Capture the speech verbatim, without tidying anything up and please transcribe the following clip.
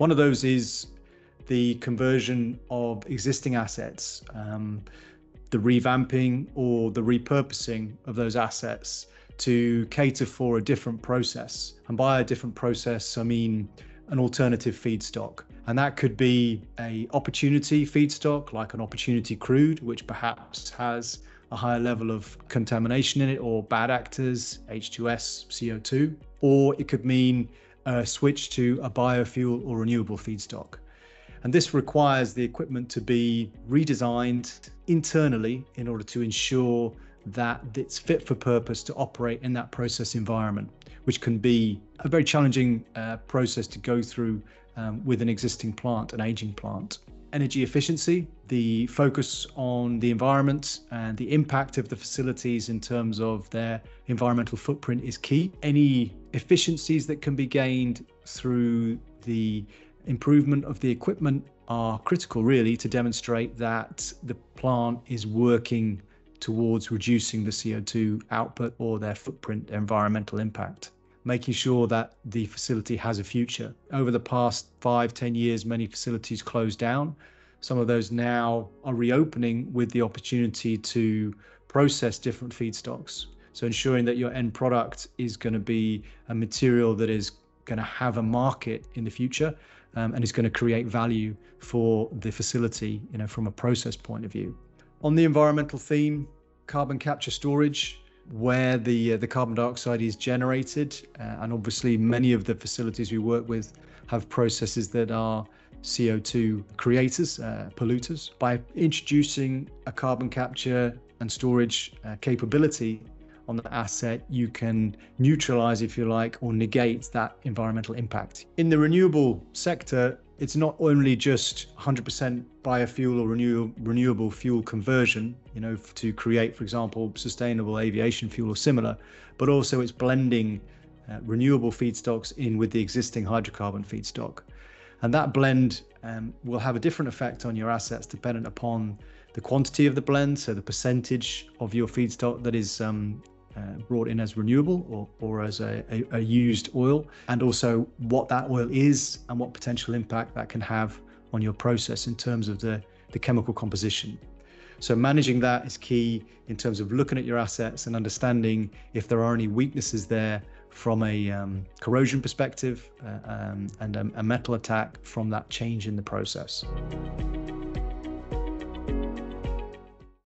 One of those is the conversion of existing assets, um, the revamping or the repurposing of those assets to cater for a different process. And by a different process, I mean an alternative feedstock. And that could be a opportunity feedstock, like an opportunity crude, which perhaps has a higher level of contamination in it, or bad actors, H two S, C O two. Or it could mean a switch to a biofuel or renewable feedstock. And this requires the equipment to be redesigned internally in order to ensure that it's fit for purpose to operate in that process environment, which can be a very challenging uh, process to go through um, with an existing plant, an aging plant. Energy efficiency, the focus on the environment and the impact of the facilities in terms of their environmental footprint is key. Any efficiencies that can be gained through the improvement of the equipment are critical, really, to demonstrate that the plant is working towards reducing the C O two output or their footprint, their environmental impact, making sure that the facility has a future. Over the past five, ten years, many facilities closed down. Some of those now are reopening with the opportunity to process different feedstocks. So ensuring that your end product is going to be a material that is going to have a market in the future, um, and is going to create value for the facility, you know, from a process point of view. On the environmental theme, carbon capture storage, where the uh, the carbon dioxide is generated, uh, and obviously many of the facilities we work with have processes that are C O two creators, uh, polluters. By introducing a carbon capture and storage uh, capability on the asset, you can neutralize, if you like, or negate that environmental impact. In the renewable sector, it's not only just one hundred percent biofuel or renew, renewable fuel conversion, you know, to create, for example, sustainable aviation fuel or similar, but also it's blending uh, renewable feedstocks in with the existing hydrocarbon feedstock. And that blend um, will have a different effect on your assets dependent upon the quantity of the blend, so the percentage of your feedstock that is um, uh, brought in as renewable or, or as a, a, a used oil, and also what that oil is and what potential impact that can have on your process in terms of the, the chemical composition. So managing that is key in terms of looking at your assets and understanding if there are any weaknesses there from a um, corrosion perspective uh, um, and a, a metal attack from that change in the process.